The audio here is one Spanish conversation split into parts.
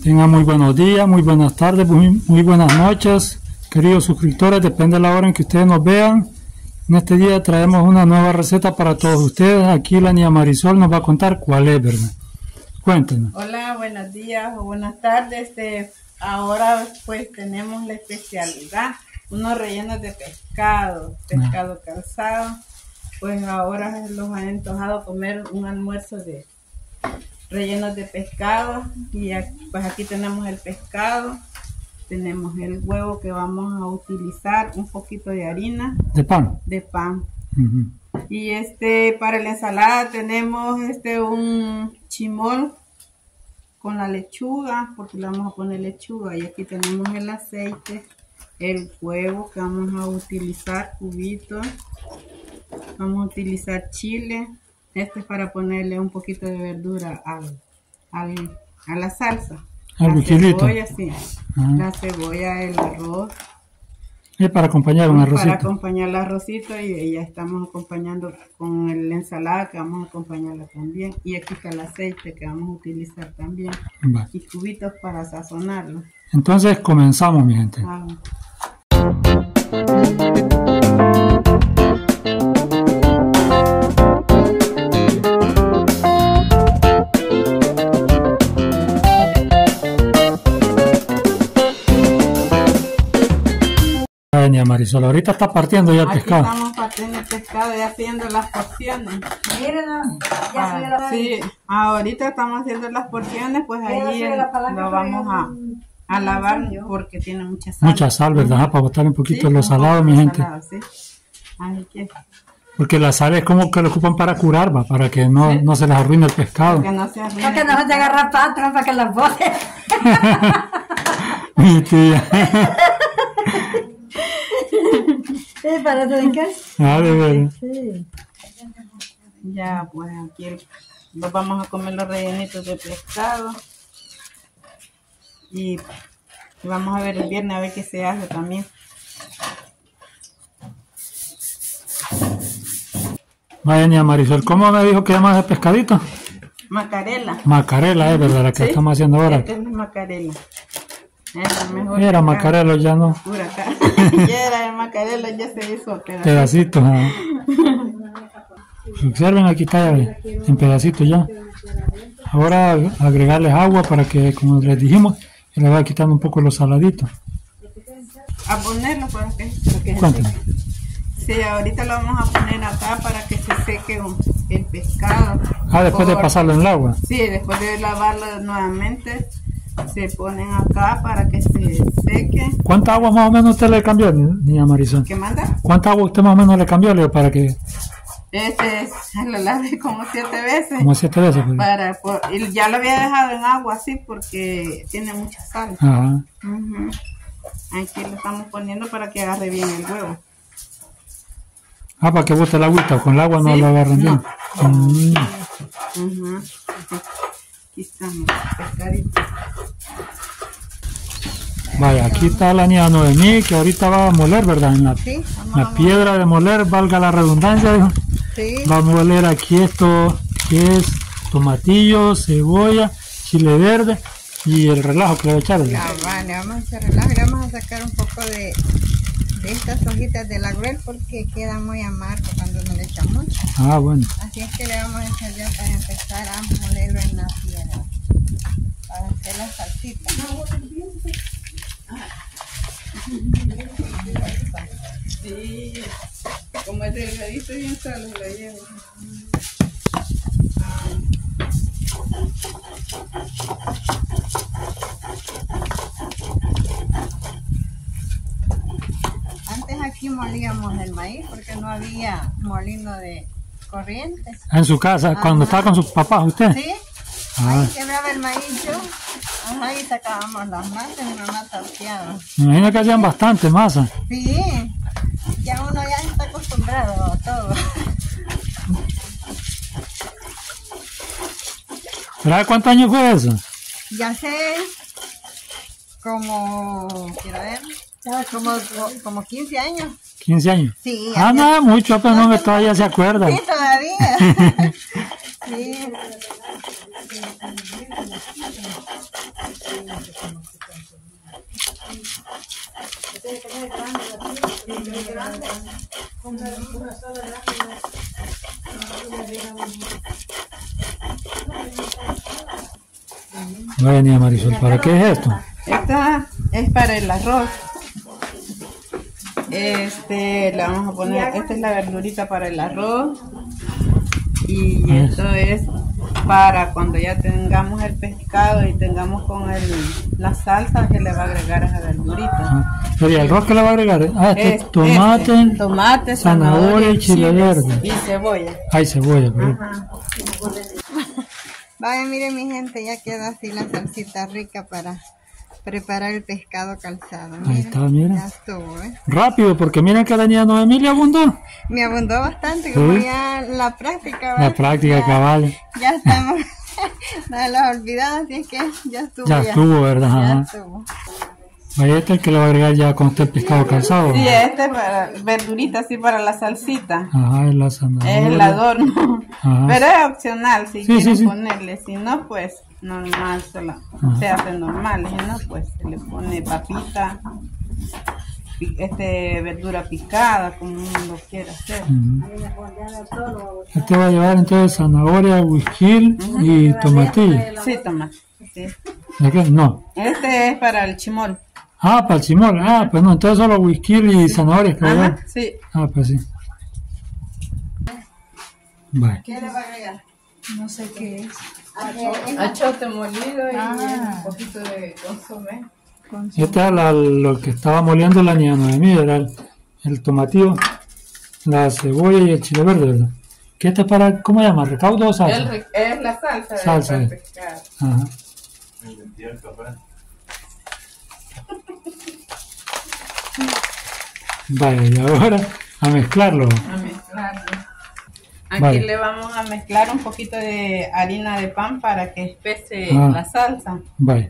Tengan muy buenos días, muy buenas tardes, muy buenas noches, queridos suscriptores, depende de la hora en que ustedes nos vean. En este día traemos una nueva receta para todos ustedes. Aquí la niña Marisol nos va a contar cuál es, ¿verdad? Cuéntenos. Hola, buenos días o buenas tardes. Ahora pues tenemos la especialidad, unos rellenos de pescado calzado. Pues ahora los han antojado comer un almuerzo de rellenos de pescado y pues aquí tenemos el pescado, tenemos el huevo que vamos a utilizar, un poquito de harina de pan, y para la ensalada tenemos un chimol con la lechuga, porque le vamos a poner lechuga, y aquí tenemos el aceite, el huevo que vamos a utilizar, cubitos, vamos a utilizar chile. Este es para ponerle un poquito de verdura a la salsa. La cebolla, sí. La cebolla, el arroz. Es para acompañar un arrocito. Para acompañar el arrocito, y ya estamos acompañando con la ensalada que vamos a acompañarla también. Y aquí está el aceite que vamos a utilizar también. Vale. Y cubitos para sazonarlo. Entonces comenzamos, mi gente. Marisol, ahorita está partiendo ya el pescado. Estamos partiendo el pescado y haciendo las porciones. Sí, ahorita estamos haciendo las porciones, pues ahí lo vamos a lavar porque tiene mucha sal. Mucha sal, ¿verdad? Para botar un poquito los salados, mi gente. Porque la sal es como que lo ocupan para curar, ¿va? Para que no se les arruine el pescado. Para que no se arruine. Para que no se te agarre patrón, para que las bote. Mi tía. ¿Para de qué? De verdad. Sí. Ya, pues aquí nos vamos a comer los rellenitos de pescado. Y vamos a ver el viernes a ver qué se hace también. Vaya, niña Marisol, ¿cómo me dijo que llama ese pescadito? Macarela. Macarela, es verdad, la que estamos haciendo ahora. Esta es la macarela. Era macarelo, ya no. Ya era el macarelo, ya se hizo pedacitos. Observen, aquí está en pedacitos ya. Ahora agregarles agua para que, como les dijimos, se le va quitando un poco los saladitos. A ponerlo para que Cuéntame. Sí, ahorita lo vamos a poner acá para que se seque el pescado. Después de pasarlo en el agua. Sí, después de lavarlo nuevamente, se ponen acá para que se seque. ¿Cuánta agua más o menos usted le cambió, niña Marisol? ¿Qué manda? ¿Cuánta agua usted más o menos le cambió, Leo, para que...? Lo lavé como 7 veces. Como 7 veces. Pues. Ya lo había dejado en agua así porque tiene mucha sal. Ajá. Aquí lo estamos poniendo para que agarre bien el huevo. Para que bote la agüita, con el agua no lo agarran bien. Aquí estamos, pescadito. Vaya, aquí está la niña Noemí, que ahorita va a moler, ¿verdad? En la piedra de moler, valga la redundancia, dijo. Sí. Va a moler aquí esto, que es tomatillo, cebolla, chile verde y el relajo que le voy a echar, ¿verdad? Vale, vamos a echar relajo y le vamos a sacar un poco de estas hojitas de laurel porque queda muy amargo cuando no le echamos. Bueno. Así es que le vamos a echar ya para empezar a molerlo en la piedra, para hacer la salsita. Sí, como es delgadito y bien solo lo llevo. Antes aquí molíamos el maíz porque no había molino de corriente. En su casa, cuando estaba con sus papás, ¿usted? Sí. Ahí quebraba el maíz yo. Ahí sacábamos las masas y mi mamá torteaba. Me imagino que hacían bastante masa. Sí, ya uno ya está acostumbrado a todo. ¿Verdad? ¿Cuántos años fue eso? Ya sé, quiero ver, como 15 años. 15 años. Sí. No es mucho, pero no, todavía se acuerda. Sí, todavía. Sí. Vaya, niña Marisol, ¿para qué es esto? Esta es para el arroz. Le vamos a poner, esta es la verdurita para el arroz. Y esto es para cuando ya tengamos el pescado y tengamos con la salsa, que le va a agregar esa verdurita. Pero ¿y el arroz que le va a agregar? Tomate, zanahoria y chile verde. Y cebolla. Hay cebolla, pero... Vaya, miren mi gente, ya queda así la salsita rica para preparar el pescado calzado. Miren, ahí está, miren. Ya estuvo, Rápido, porque miren que la niña Noemí le abundó. Me abundó bastante, como ya la práctica. ¿Verdad? La práctica, cabal. Ya estamos, no de las olvidadas, así es que ya estuvo. Ya estuvo, ¿verdad? Ya Ajá. estuvo. Vaya, este es el que le va a agregar ya con el pescado calzado. Sí, este es para verdurita, así para la salsita. Ajá, es la zanahoria. Es el adorno. Ajá. Pero es opcional si quieren sí. ponerle. Si no, pues normal, se hace normal. Si no, pues se le pone papita, verdura picada, como uno lo quiera hacer. Este va a llevar entonces zanahoria, whisky y tomatillo. Sí, tomate. Sí. ¿De qué? No. Este es para el chimol. Ah, para el chimol. Ah, pues no, entonces solo whisky y zanahoria. Ajá, sí. Ah, pues sí. Vale. ¿Qué le va a agregar? No sé qué es. Achote molido y un poquito de consomé. Este es lo que estaba moliendo la niña Noemí, era el tomatillo, la cebolla y el chile verde, ¿verdad? ¿Qué este es para, cómo se llama? ¿Recaudo o salsa? Es la salsa. Salsa. Del pescado. Ajá. Vaya, y ahora a mezclarlo. A mezclarlo. Aquí Vale. le vamos a mezclar un poquito de harina de pan para que espese la salsa. Vaya.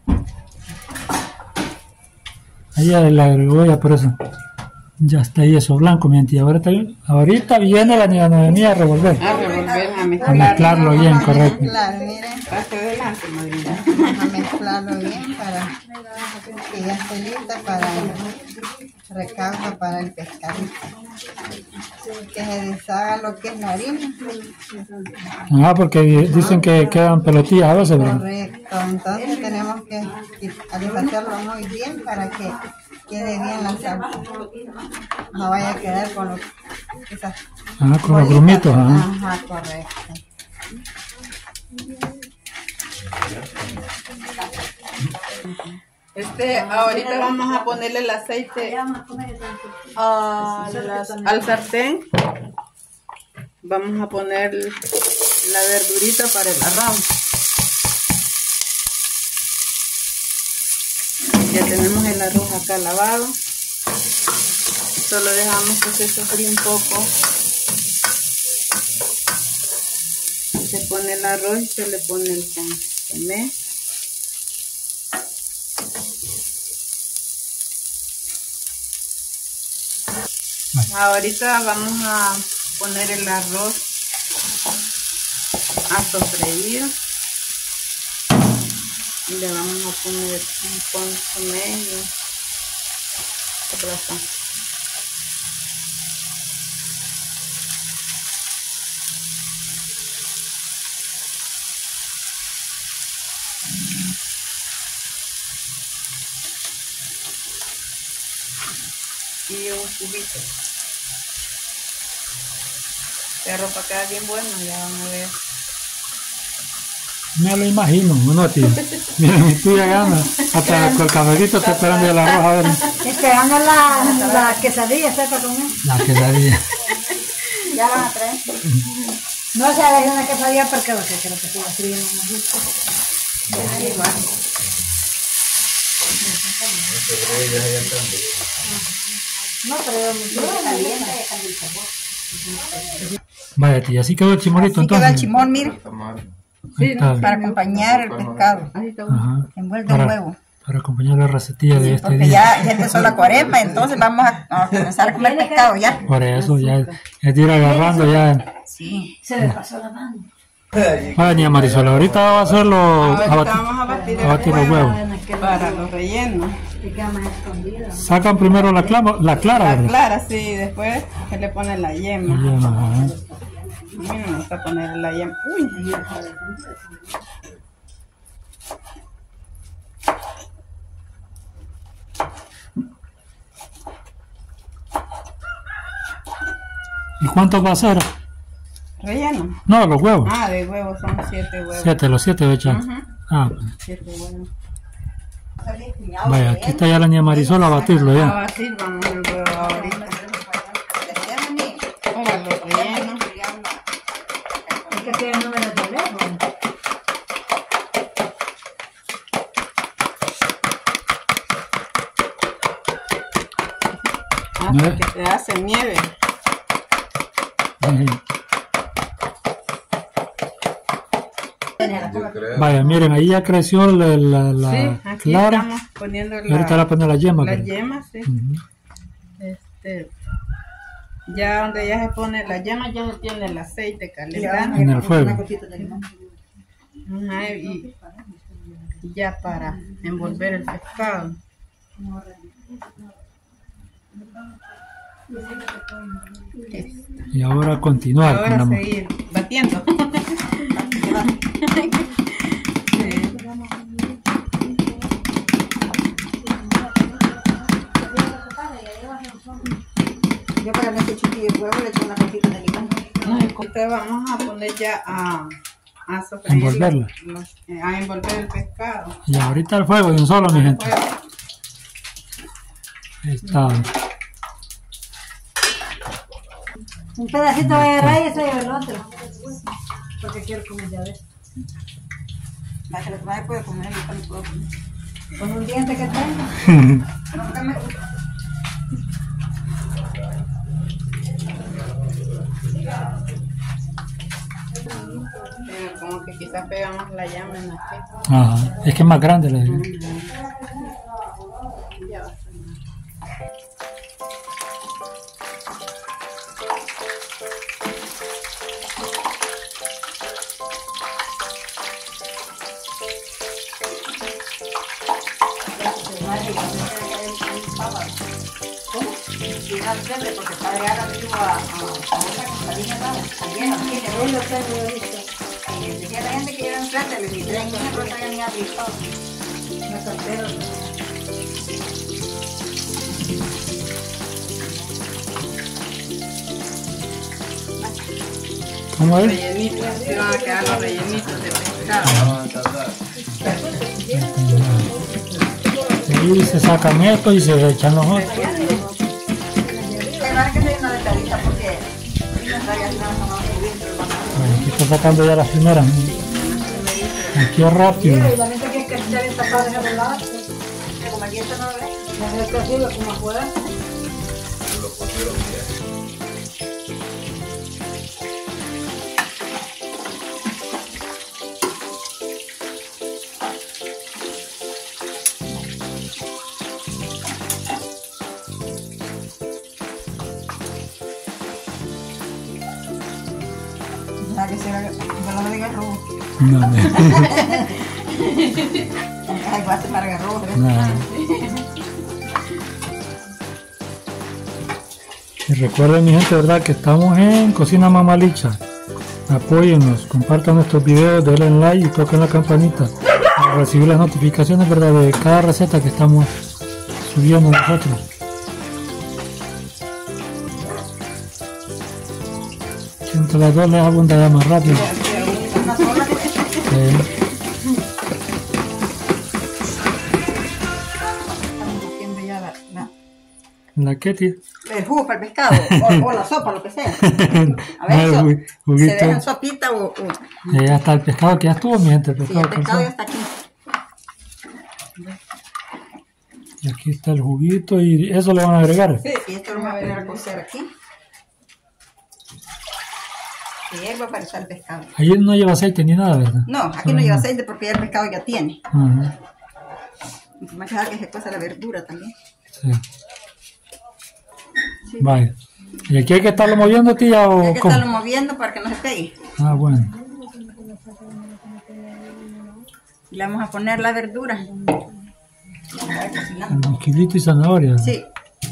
Ahí ya le agregó ya por eso. Ya está ahí eso blanco, mientras ahorita viene la niña Noemí a revolver. A revolver, a A mezclar. mezclarlo bien, correcto. Mezclar, miren, Hacia adelante, madrina. vamos a mezclarlo bien para que ya esté lista para el recaudo para el pescadito. Que se deshaga lo que es la harina. Ajá, porque dicen que quedan pelotillas a veces, ¿verdad? Correcto, entonces tenemos que hacerlo muy bien para que quede bien la salsa. No vaya a quedar con los, esas Ajá, con los grumitos, ajá. Ajá, correcto. Ahorita vamos a ponerle el aceite al sartén. Vamos a poner la verdurita para el arroz. Ya tenemos el arroz acá lavado. Solo dejamos que se sofríe un poco. Se pone el arroz y se le pone el consomé. Ahorita vamos a poner el arroz a sofreír. Y le vamos a poner un consomé y grasa. Y un cubito. La ropa queda bien buena, ya van a ver. Me lo imagino, ¿no, tío? Miren, estoy llegando, hasta con el cafecito está esperando el arroz, a ver. Esperando la quesadilla, ¿sabes para comer? La quesadilla. Ya van a traer. No se haga una quesadilla porque lo que creo que siga frío. Igual. No, pero muy caliente. Vaya, tía, así quedó el chimolito Así queda el entonces. chimón, mire, Ahí está. para acompañar el pescado. Ajá. Envuelto en huevo. Para acompañar la recetilla de este Porque día. ya empezó la cuaresma, entonces vamos a comenzar a comer pescado ya. Por eso ya es de ir agarrando ya. Sí. Se le pasó la mano. Vaya, niña Marisol, ahorita va a hacerlo, Ahorita vamos a batir los huevos. para los rellenos. Sacan primero la clara, La ¿verdad? clara, sí, después se le pone la yema. Ajá. A mí no me gusta poner la yema. Uy. ¿Y cuántos va a hacer? Relleno. No, los huevos. Ah, de huevos son 7 huevos. 7, los 7 de echar. Ujú. Ah, 7 huevos. vaya, aquí está ya la niña Marisol a batirlo A ya. batir vamos el huevo ahorita. Para los rellenos. Es que tiene el número de teléfono. Hasta que se hace nieve. Ujú. Vaya, miren, ahí ya creció la Sí, aquí clara. estamos poniendo Y ahorita la pone la yema. las ¿verdad? yemas, sí. Ujú. Ya donde ya se pone la yema, ya se tiene el aceite calentando. En el fuego. Ajá, y ya para envolver el pescado. Y ahora continuar. Ahora con la- seguir batiendo. Sí. Yo para este chiquillo de huevo le echo una cosita de limón. Entonces vamos a poner ya a sofreír Envolverla. a envolver el pescado. Y ahorita el fuego de un solo, mi gente. Fuego. Ahí está. Un pedacito de agarrar y eso lleva el otro. Porque quiero comer ya ves. La que la madre puede comer, yo también puedo comer. Con un diente que tengo. Nunca me gusta. Pero como que quizás pegamos la llama en la teta. Ajá. Es que es más grande la Porque padre ahora me estuvo a otra compañía ayer, Él lo tengo yo visto. y decía la gente que iba enfrente, le dije, traen una cosa ya ni ha visto. No soltero. ¿Cómo es? Rellenitos, así van a quedar los rellenitos de pescado. Y se sacan esto y se echan los otros. Que van a que soy una detallita porque no estaría haciendo más bien, pero vamos Bueno, aquí está sacando ya las primeras. Aquí es rápido. Y la gente que estar entapada en el lado. a como el diente no lo ve. Ya se cocido como afuera. Nada que sea, yo no me diga rojo. No, no. Ay, va a ser para rojo. Nada. Y recuerden, mi gente, verdad que estamos en Cocina Mamalicha. Apóyennos, compartan nuestros videos, denle like y toquen la campanita para recibir las notificaciones, verdad, de cada receta que estamos subiendo nosotros. Entre las dos les abunda ya más rápido. Una sola. Estamos haciendo ya ¿La qué, tío? el jugo para el pescado o la sopa, lo que sea. A ver, El eso, juguito. se dejan sopita o Ya está el pescado que ya estuvo, mi gente, el sí, pescado el pescado ya cansado. está aquí. Y aquí está el juguito y eso le van a agregar. Sí, y esto lo vamos a poner a cocer aquí. Y hierba para echar el pescado. Ahí no lleva aceite ni nada, ¿verdad? No, aquí no lleva aceite porque ya el pescado ya tiene. Ajá, Y me dejar que se cueza la verdura también. sí. Vaya. ¿Y aquí hay que estarlo moviendo, tía? Hay ¿O que cómo? estarlo moviendo para que no se pegue. Ah, bueno. Y le vamos a poner la verdura. Quilito y zanahoria. Sí.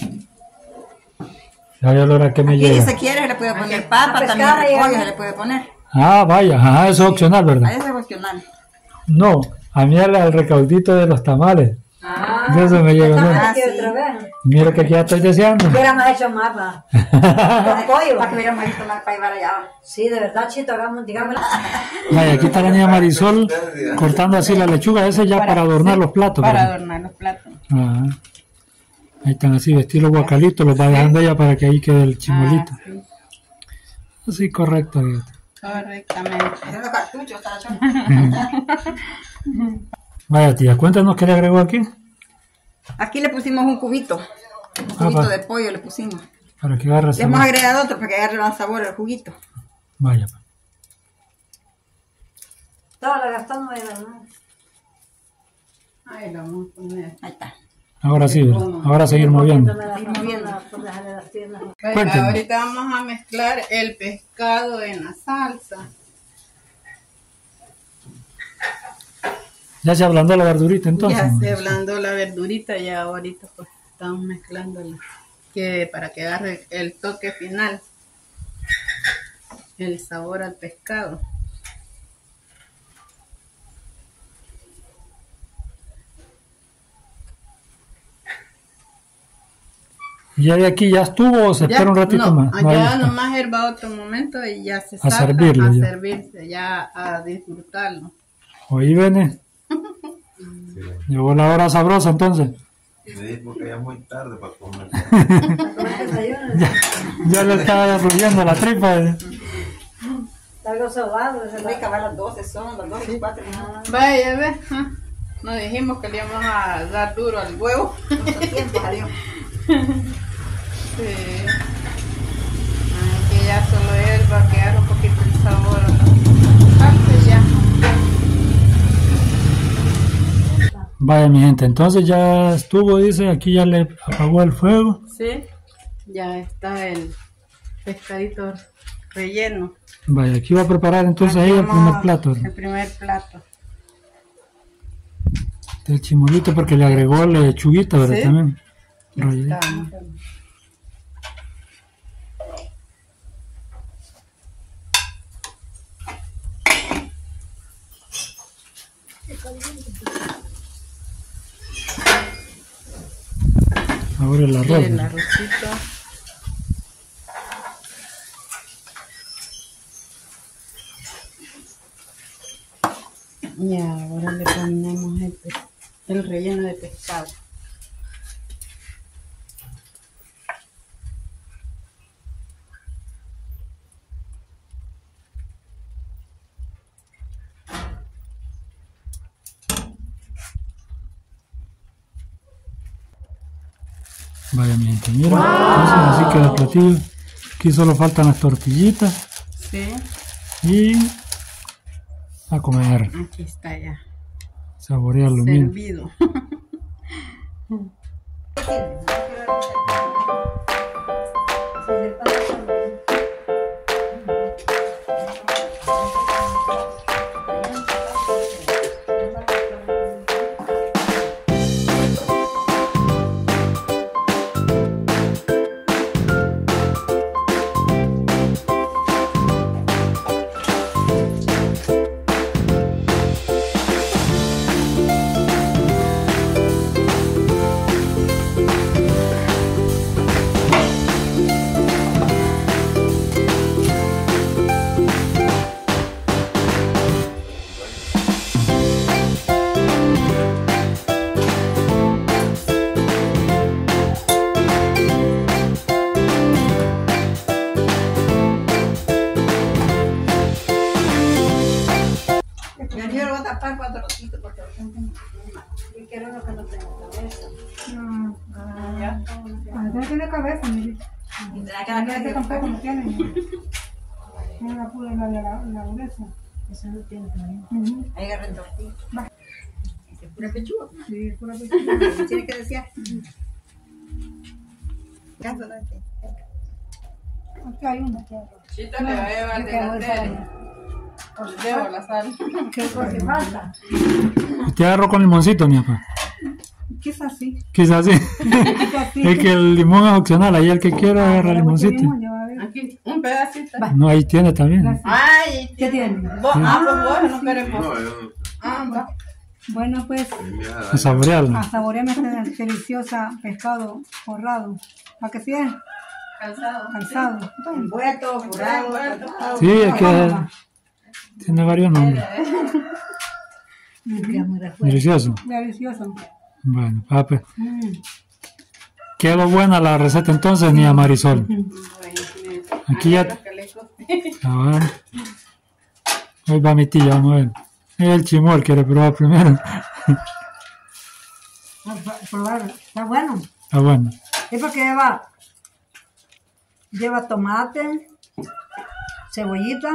Ya voy a lograr que me Y llegue. si quiere se le puede poner papa, también repollo se le puede poner. Ah, vaya, ajá, eso es opcional, A ¿verdad? eso es opcional. No, a mí al recaudito de los tamales. Ah, De eso me llega. ¿No? aquí otra vez. Mira que aquí ya estoy deseando. Hubiéramos hecho mapa. Con pollo. Para que hubiéramos visto más para llevar allá. Sí, de verdad, Chito, hagamos, digamos. Vaya, aquí está la niña Marisol cortando así la lechuga, ese ya para adornar los platos. Para ¿verdad? adornar los platos. Ajá. Ahí están así, estilo guacalitos, los va dejando ella para que ahí quede el chimolito. Sí. Así correcto, fíjate. Correctamente. Haciendo cartuchos, está Vaya tía, cuéntanos qué le agregó aquí. Aquí le pusimos un cubito. Un cubito va. de pollo le pusimos. Para que agarre Le hemos sabor. agregado otro para que agarre más sabor el juguito. Vaya. Toda la gastamos de verdad. Ahí lo vamos a poner. Ahí está. Ahora sí, ¿verdad? Ahora seguir moviendo. Cuénteme. Ahorita vamos a mezclar el pescado en la salsa. Ya se hablando de la verdurita entonces. Ya se ablandó la verdurita, ya ahorita pues estamos mezclándola que para que agarre el toque final, el sabor al pescado. ¿Ya de aquí ya estuvo o se espera un ratito no, más? No, ahí ya está. nomás herva otro momento y ya se A saca servirlo a ya. servirse, ya a disfrutarlo. Oí, Bene. Llegó la hora sabrosa entonces. Sí, porque ya es muy tarde para comer. Ya le estaba fluyendo la tripa. Está algo sobado. Hay que acabar las 12, son las 12 y 4. Vaya, ve, nos dijimos que le íbamos a dar duro al huevo. Mucho tiempo salió. Sí. Aquí ya solo él va a quedar un poquito el sabor a la salsa y ya. Vaya mi gente, entonces ya estuvo, dice, aquí ya le apagó el fuego. Sí, ya está el pescadito relleno. Vaya, aquí va a preparar entonces ahí el primer plato. El primer plato. El chimolito porque le agregó lechuguita, ¿verdad? Sí. También. Aquí Relleno. está. Ahora el arroz. El ¿verdad? arrocito. Y ahora le ponemos el relleno de pescado. Vaya mi gente, mira. Entonces, así queda el platillo. Aquí solo faltan las tortillitas Sí, y a comer, aquí está ya. saborearlo bien. Servido. Yo lo voy a tapar cuando lo quito porque lo tengo. Yo quiero lo que no tengo cabeza. Ya. No tiene cabeza, mire. Y tendrá que dar Este tampoco no tiene. Tiene la pura la gruesa. Eso no tiene cabeza. Ahí agarren tortilla. Es pura pechuga. Sí, pura pechuga. Tiene que decir. Ya, solamente. Aquí hay una que Chita le va a llevar de la tele. Llevo la sal. falta. ¿Usted agarró con limoncito, mi papá? Quizás sí. Quizás sí. Quizás sí. Es que el limón es opcional, ahí el que quiera agarra limoncito. Aquí, un pedacito. No, ahí tiene también. Ay, ¿Qué tiene? pues vos no queremos. No, yo Va. Bueno, pues A saborearlo. a saborearme este deliciosa pescado forrado. ¿Para qué sea? Calzado. Calzado. Bueno, Envuelto, curado. Sí, es que tiene varios nombres. Delicioso. delicioso. Bueno, papi. Quedó buena la receta entonces, ni a Marisol. Aquí ya. Ah, hoy va mi tía, vamos a ver. El chimol quiere probar primero. Probar, está bueno. Ah, bueno. Es porque lleva tomate, cebollita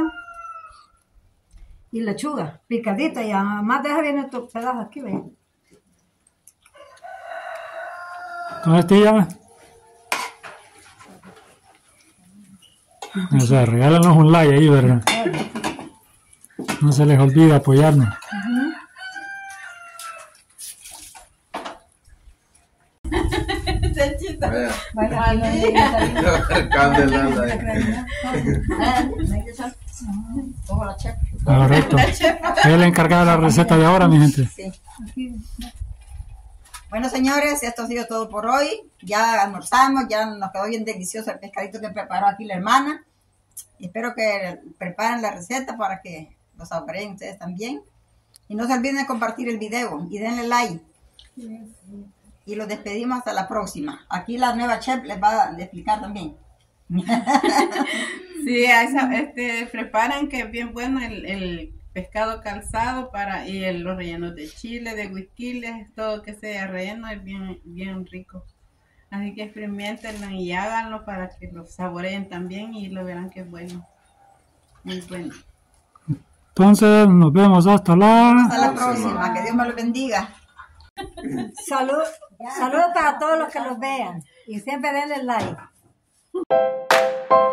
y lechuga picadita, y además deja bien estos pedazos aquí, ven. Entonces, tía. O sea, regálanos un like ahí, ¿verdad? No se les olvide apoyarnos. Correcto. Es el encargado de la receta de ahora, mi gente. Sí. Bueno, señores, esto ha sido todo por hoy. Ya almorzamos, ya nos quedó bien delicioso el pescadito que preparó aquí la hermana. Espero que preparen la receta para que los saboreen ustedes también. Y no se olviden de compartir el video y denle like. Y los despedimos hasta la próxima. Aquí la nueva chef les va a explicar también. Sí, preparan que es bien bueno el pescado calzado y los rellenos de chile, de huisquiles, todo que sea relleno es bien rico. Así que experimentenlo y háganlo para que lo saboreen también y lo verán que es bueno. Muy bueno. Entonces, nos vemos hasta la próxima. Que Dios me lo bendiga. Saludos para todos los que los vean y siempre denle like.